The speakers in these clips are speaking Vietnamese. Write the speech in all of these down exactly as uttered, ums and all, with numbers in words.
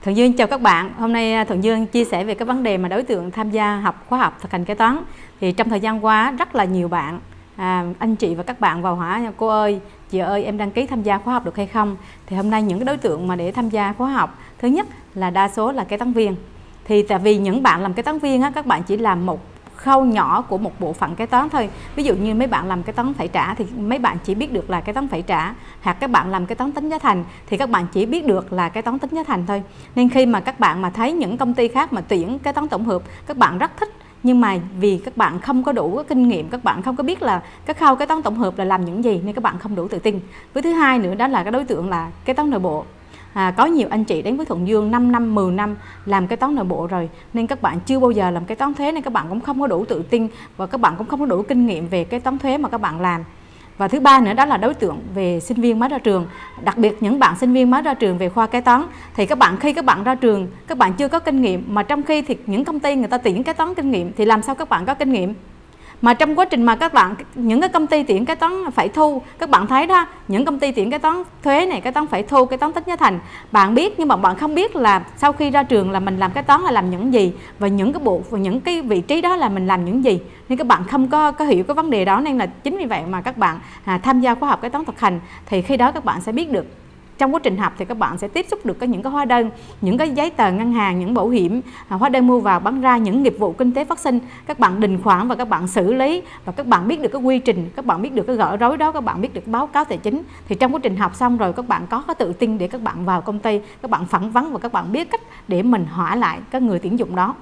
Thuận Dương chào các bạn. Hôm nay Thuận Dương chia sẻ về cái vấn đề mà đối tượng tham gia học khóa học thực hành kế toán. Thì trong thời gian qua rất là nhiều bạn, à, anh chị và các bạn vào hỏi cô ơi, chị ơi em đăng ký tham gia khóa học được hay không? Thì hôm nay những cái đối tượng mà để tham gia khóa học, thứ nhất là đa số là kế toán viên. Thì tại vì những bạn làm kế toán viên á, các bạn chỉ làm một khâu nhỏ của một bộ phận kế toán thôi. Ví dụ như mấy bạn làm kế toán phải trả thì mấy bạn chỉ biết được là kế toán phải trả, hoặc các bạn làm kế toán tính giá thành thì các bạn chỉ biết được là kế toán tính giá thành thôi. Nên khi mà các bạn mà thấy những công ty khác mà tuyển kế toán tổng hợp, các bạn rất thích, nhưng mà vì các bạn không có đủ kinh nghiệm, các bạn không có biết là cái khâu kế toán tổng hợp là làm những gì nên các bạn không đủ tự tin. Với thứ hai nữa đó là cái đối tượng là kế toán nội bộ. À, có nhiều anh chị đến với Thuận Dương năm năm, mười năm làm kế toán nội bộ rồi nên các bạn chưa bao giờ làm kế toán thuế nên các bạn cũng không có đủ tự tin và các bạn cũng không có đủ kinh nghiệm về kế toán thuế mà các bạn làm. Và thứ ba nữa đó là đối tượng về sinh viên mới ra trường, đặc biệt những bạn sinh viên mới ra trường về khoa kế toán thì các bạn khi các bạn ra trường các bạn chưa có kinh nghiệm, mà trong khi thì những công ty người ta tuyển kế toán kinh nghiệm thì làm sao các bạn có kinh nghiệm. Mà trong quá trình mà các bạn những cái công ty tuyển kế toán phải thu, các bạn thấy đó, những công ty tuyển kế toán thuế này, kế toán phải thu, kế toán tính giá thành, bạn biết nhưng mà bạn không biết là sau khi ra trường là mình làm kế toán là làm những gì và những cái bộ và những cái vị trí đó là mình làm những gì, nên các bạn không có có hiểu cái vấn đề đó. Nên là chính vì vậy mà các bạn à, tham gia khóa học kế toán thực hành thì khi đó các bạn sẽ biết được. Trong quá trình học thì các bạn sẽ tiếp xúc được có những cái hóa đơn, những cái giấy tờ ngân hàng, những bảo hiểm, hóa đơn mua vào bán ra, những nghiệp vụ kinh tế phát sinh, các bạn đình khoản và các bạn xử lý, và các bạn biết được cái quy trình, các bạn biết được cái gỡ rối đó, các bạn biết được cái báo cáo tài chính. Thì trong quá trình học xong rồi các bạn có cái tự tin để các bạn vào công ty, các bạn phỏng vấn và các bạn biết cách để mình hỏi lại các người tuyển dụng đó.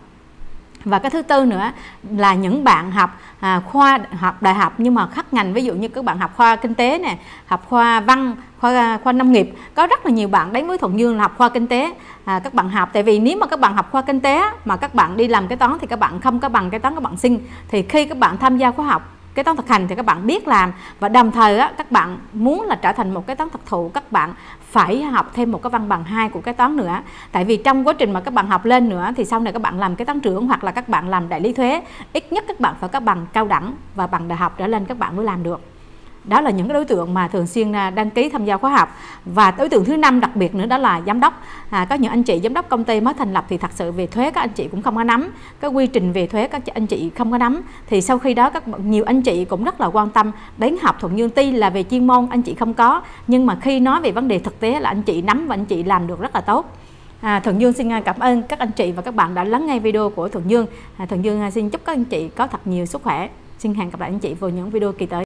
Và cái thứ tư nữa là những bạn học à, khoa học đại học nhưng mà khác ngành, ví dụ như các bạn học khoa kinh tế nè, học khoa văn, khoa khoa nông nghiệp. Có rất là nhiều bạn đến với Thuận Dương là học khoa kinh tế. À, các bạn học tại vì nếu mà các bạn học khoa kinh tế mà các bạn đi làm kế toán thì các bạn không có bằng kế toán các bạn xin. Thì khi các bạn tham gia khóa học kế toán thực hành thì các bạn biết làm, và đồng thời á, các bạn muốn là trở thành một kế toán thực thụ, các bạn phải học thêm một cái văn bằng hai của kế toán nữa. Tại vì trong quá trình mà các bạn học lên nữa thì sau này các bạn làm kế toán trưởng hoặc là các bạn làm đại lý thuế, ít nhất các bạn phải có bằng cao đẳng và bằng đại học trở lên các bạn mới làm được. Đó là những cái đối tượng mà thường xuyên đăng ký tham gia khóa học. Và đối tượng thứ năm đặc biệt nữa đó là giám đốc. À, có những anh chị giám đốc công ty mới thành lập thì thật sự về thuế các anh chị cũng không có nắm, cái quy trình về thuế các anh chị không có nắm. Thì sau khi đó các nhiều anh chị cũng rất là quan tâm đến học Thuận Dương, tuy là về chuyên môn anh chị không có, nhưng mà khi nói về vấn đề thực tế là anh chị nắm và anh chị làm được rất là tốt. À, Thuận Dương xin cảm ơn các anh chị và các bạn đã lắng nghe video của Thuận Dương. À, Thuận Dương xin chúc các anh chị có thật nhiều sức khỏe. Xin hẹn gặp lại anh chị vào những video kỳ tới.